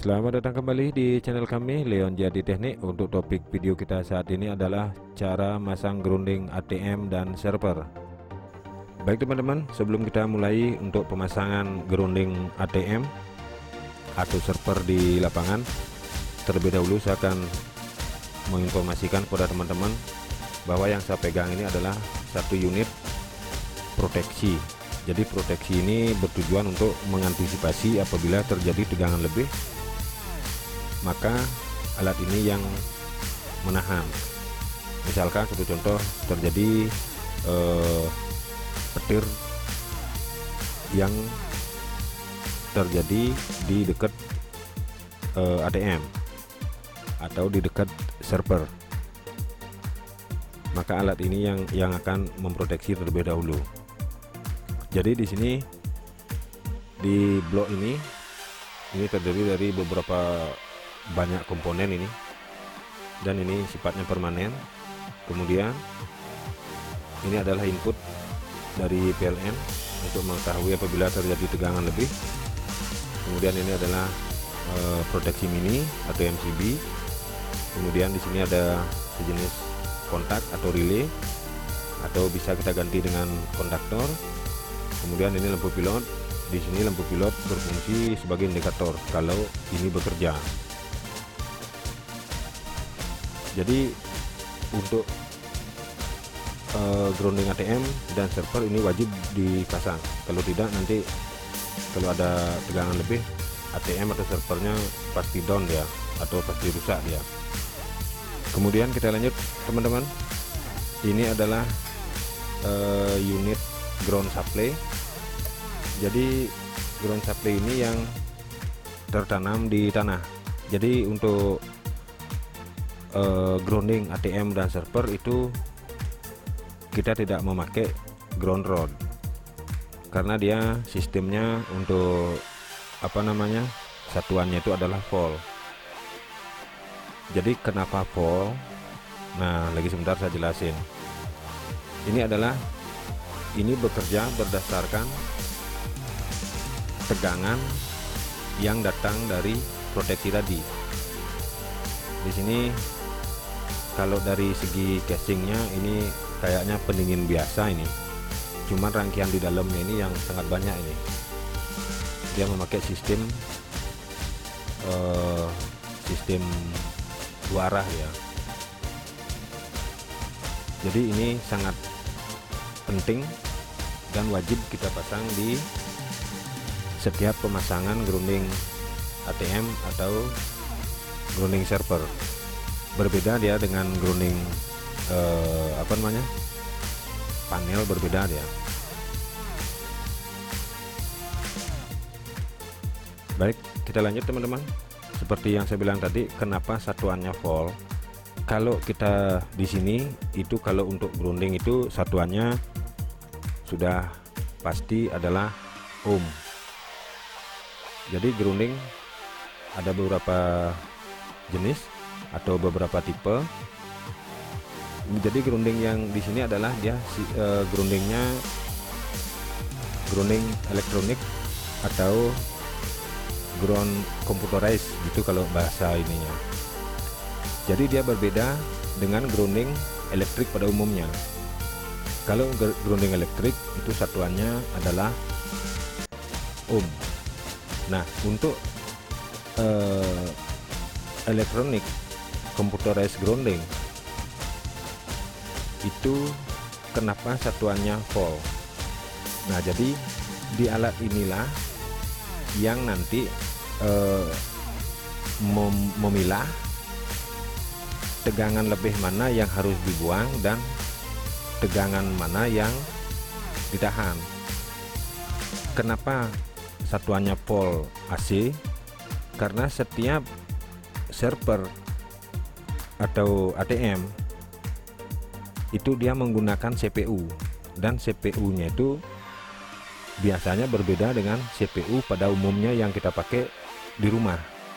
Selamat datang kembali di channel kami Leon Jadi Teknik. Untuk topik video kita saat ini adalah cara masang grounding ATM dan server. Baik teman-teman, sebelum kita mulai untuk pemasangan grounding ATM atau server di lapangan, terlebih dahulu saya akan menginformasikan kepada teman-teman bahwa yang saya pegang ini adalah satu unit proteksi. Jadi proteksi ini bertujuan untuk mengantisipasi apabila terjadi tegangan lebih, maka alat ini yang menahan. Misalkan satu contoh, terjadi petir yang terjadi di dekat ATM atau di dekat server, maka alat ini yang akan memproteksi terlebih dahulu. Jadi di sini di blok ini terdiri dari beberapa banyak komponen ini, dan ini sifatnya permanen. Kemudian ini adalah input dari PLN untuk mengetahui apabila terjadi tegangan lebih. Kemudian ini adalah proteksi mini atau MCB. Kemudian di sini ada sejenis kontak atau relay, atau bisa kita ganti dengan konduktor. Kemudian ini lampu pilot. Di sini lampu pilot berfungsi sebagai indikator kalau ini bekerja. Jadi untuk grounding ATM dan server ini wajib dipasang. Kalau tidak, nanti kalau ada tegangan lebih, ATM atau servernya pasti down ya, atau pasti rusak dia. Kemudian kita lanjut teman-teman. Ini adalah unit ground supply. Jadi ground supply ini yang tertanam di tanah. Jadi untuk grounding ATM dan server itu kita tidak memakai ground rod, karena dia sistemnya untuk satuannya itu adalah volt. Jadi kenapa volt? Nah, lagi sebentar saya jelasin. Ini bekerja berdasarkan tegangan yang datang dari proteksi tadi. Di sini kalau dari segi casingnya ini kayaknya pendingin biasa ini, cuman rangkaian di dalamnya ini yang sangat banyak ini. Dia memakai sistem dua arah ya. Jadi ini sangat penting dan wajib kita pasang di setiap pemasangan grounding ATM atau grounding server. Berbeda dia dengan grounding panel, berbeda dia. Baik, kita lanjut teman-teman. Seperti yang saya bilang tadi, kenapa satuannya volt? Kalau kita di sini itu, kalau untuk grounding itu satuannya sudah pasti adalah ohm. Jadi grounding ada beberapa jenis atau beberapa tipe. Jadi grounding yang di sini adalah dia groundingnya grounding elektronik atau ground computerized gitu kalau bahasa ininya. Jadi dia berbeda dengan grounding elektrik pada umumnya. Kalau grounding elektrik itu satuannya adalah ohm. Nah, untuk elektronik computerized grounding itu kenapa satuannya volt? Nah, jadi di alat inilah yang nanti memilah tegangan lebih mana yang harus dibuang dan tegangan mana yang ditahan. Kenapa satuannya volt AC? Karena setiap server atau ATM itu dia menggunakan CPU, dan CPU nya itu biasanya berbeda dengan CPU pada umumnya yang kita pakai di rumah.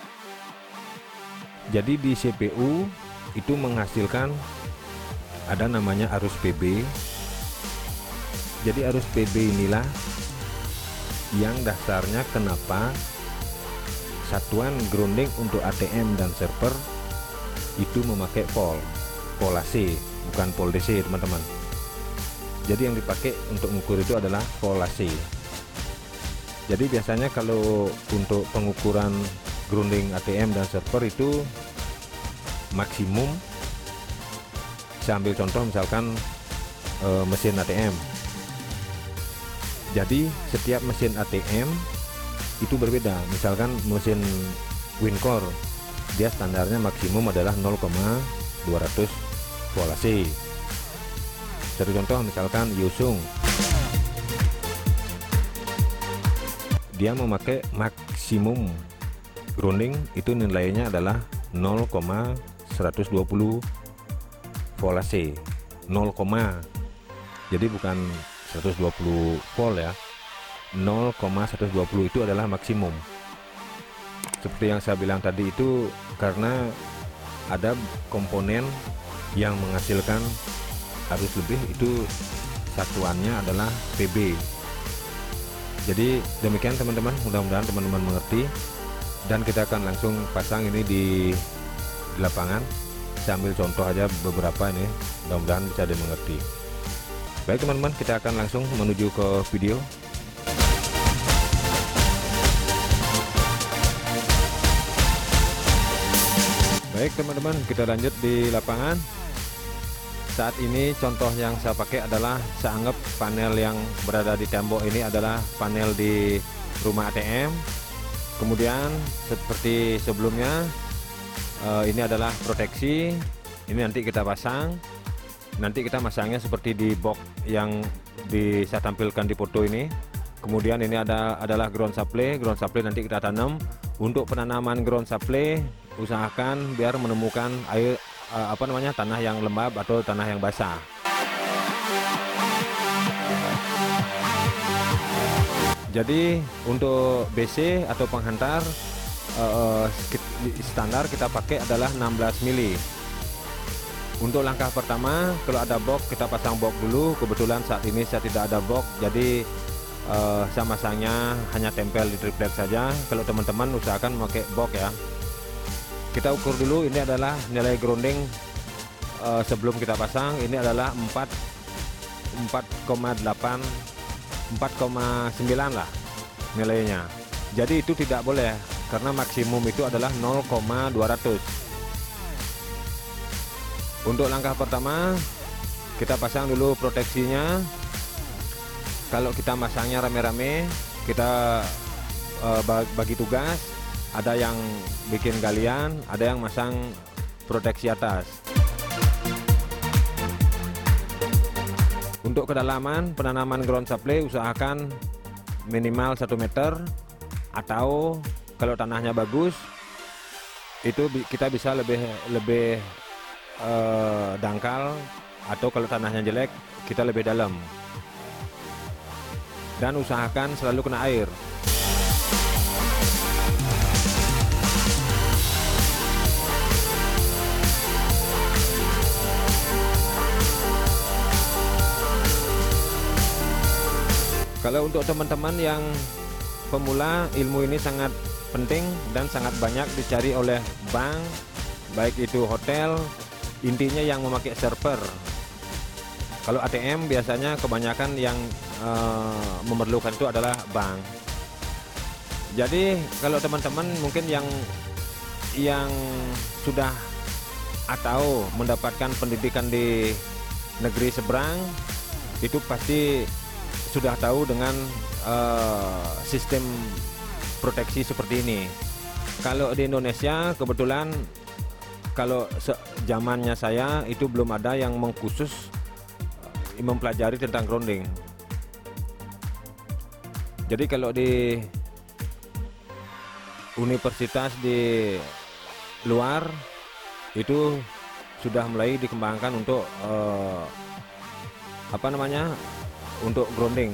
Jadi di CPU itu menghasilkan ada namanya arus PB. Jadi arus PB inilah yang dasarnya kenapa satuan grounding untuk ATM dan server itu memakai pol AC, bukan pol DC teman-teman. Jadi yang dipakai untuk mengukur itu adalah pol AC. Jadi biasanya kalau untuk pengukuran grounding ATM dan server itu maksimum, saya ambil contoh misalkan mesin ATM. Jadi setiap mesin ATM itu berbeda. Misalkan mesin WinCore, dia standarnya maksimum adalah 0,200 volt AC. Satu contoh misalkan Yusung, dia memakai maksimum grounding itu nilainya adalah 0,120 volt AC. 0, jadi bukan 120 volt ya, 0,120 itu adalah maksimum. Seperti yang saya bilang tadi itu karena ada komponen yang menghasilkan arus lebih, itu satuannya adalah PB. Jadi demikian teman-teman, mudah-mudahan teman-teman mengerti, dan kita akan langsung pasang ini di lapangan. Saya ambil contoh aja beberapa ini, mudah-mudahan bisa dimengerti. Baik teman-teman, kita akan langsung menuju ke video. Baik teman-teman, kita lanjut di lapangan. Saat ini contoh yang saya pakai adalah, saya anggap panel yang berada di tembok ini adalah panel di rumah ATM. Kemudian seperti sebelumnya, ini adalah proteksi. Ini nanti kita pasang. Nanti kita masangnya seperti di box yang saya tampilkan di foto ini. Kemudian ini adalah ground supply. Ground supply nanti kita tanam. Untuk penanaman ground supply, usahakan biar menemukan air tanah yang lembab atau tanah yang basah. Jadi untuk BC atau penghantar standar kita pakai adalah 16 mili. Untuk langkah pertama, kalau ada box kita pasang box dulu. Kebetulan saat ini saya tidak ada box, jadi saya masangnya hanya tempel di triplex saja. Kalau teman-teman usahakan memakai box ya. Kita ukur dulu, ini adalah nilai grounding sebelum kita pasang. Ini adalah 4,9 lah nilainya. Jadi itu tidak boleh, karena maksimum itu adalah 0,200. Untuk langkah pertama, kita pasang dulu proteksinya. Kalau kita masangnya rame-rame, kita bagi tugas. Ada yang bikin galian, ada yang masang proteksi atas. Untuk kedalaman penanaman ground supply, usahakan minimal 1 meter, atau kalau tanahnya bagus itu kita bisa lebih dangkal, atau kalau tanahnya jelek kita lebih dalam. Dan usahakan selalu kena air. Kalau untuk teman-teman yang pemula, ilmu ini sangat penting dan sangat banyak dicari oleh bank, baik itu hotel, intinya yang memakai server. Kalau ATM biasanya kebanyakan yang memerlukan itu adalah bank. Jadi kalau teman-teman mungkin yang sudah atau mendapatkan pendidikan di negeri seberang, itu pasti sudah tahu dengan sistem proteksi seperti ini. Kalau di Indonesia kebetulan, kalau zamannya saya itu belum ada yang mengkhusus mempelajari tentang grounding. Jadi kalau di universitas di luar itu sudah mulai dikembangkan untuk untuk grounding.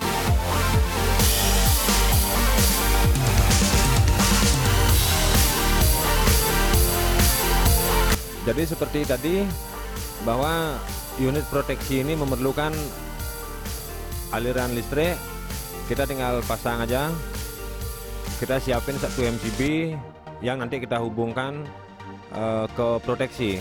Jadi seperti tadi, bahwa unit proteksi ini memerlukan aliran listrik. Kita tinggal pasang aja. kita siapin 1 MCB yang nanti kita hubungkan ke proteksi.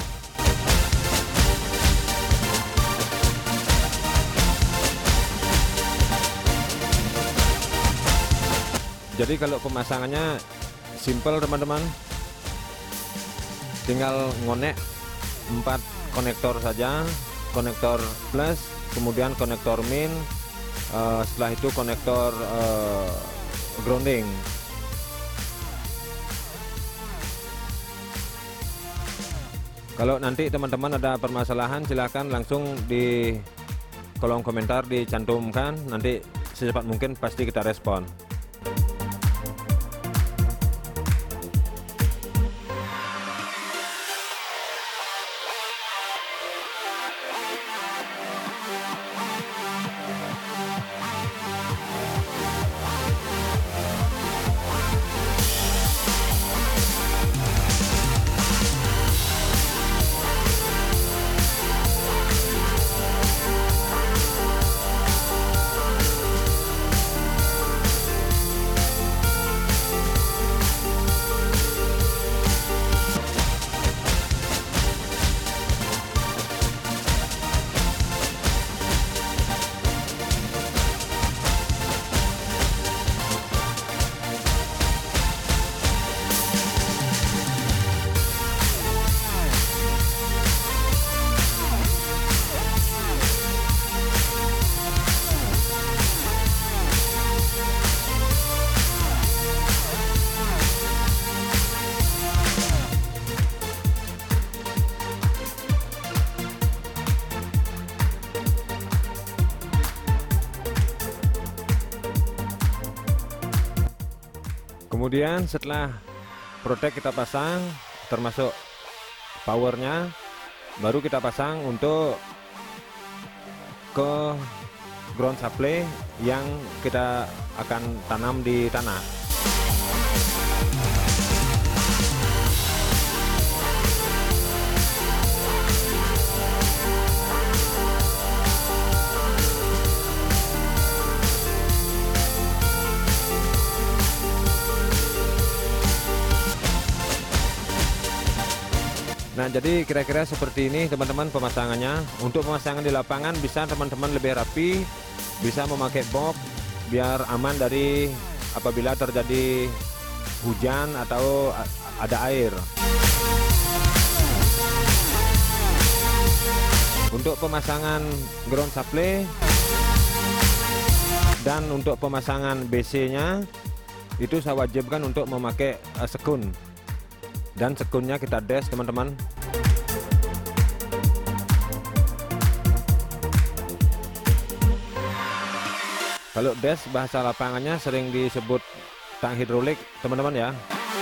Jadi kalau pemasangannya simple teman-teman, tinggal ngonek 4 konektor saja, konektor plus, kemudian konektor min, setelah itu konektor grounding. Kalau nanti teman-teman ada permasalahan, silahkan langsung di kolom komentar dicantumkan, nanti secepat mungkin pasti kita respon. Kemudian setelah protek kita pasang, termasuk powernya, baru kita pasang untuk ke ground supply yang kita akan tanam di tanah. Nah, jadi kira-kira seperti ini teman-teman pemasangannya. Untuk pemasangan di lapangan bisa teman-teman lebih rapi, bisa memakai box biar aman dari apabila terjadi hujan atau ada air. Untuk pemasangan ground supply dan untuk pemasangan BC-nya itu saya wajibkan untuk memakai sekun. Dan sekunnya kita dash teman-teman. Kalau dash bahasa lapangannya sering disebut tang hidrolik teman-teman ya.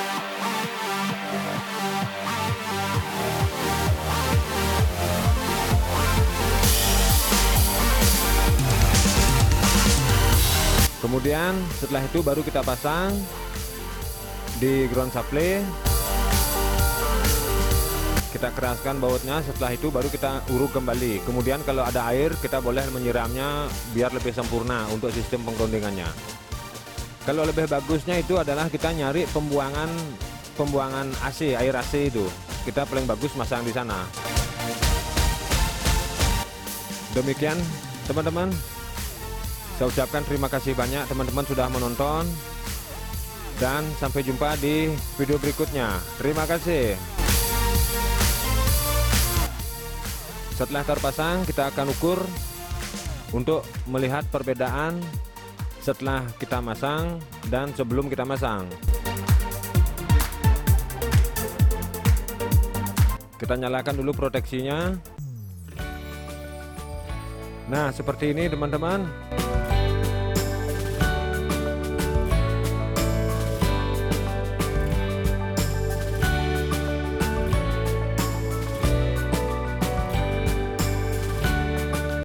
Kemudian setelah itu baru kita pasang di ground supply. Kita keraskan bautnya, setelah itu baru kita uruk kembali. Kemudian kalau ada air kita boleh menyiramnya biar lebih sempurna untuk sistem penggroundingannya. Kalau lebih bagusnya itu adalah kita nyari pembuangan AC, air AC itu. Kita paling bagus masang di sana. Demikian teman-teman. Saya ucapkan terima kasih banyak teman-teman sudah menonton. Dan sampai jumpa di video berikutnya. Terima kasih. Setelah terpasang kita akan ukur untuk melihat perbedaan setelah kita masang dan sebelum kita masang. Kita nyalakan dulu proteksinya. Nah, seperti ini teman-teman.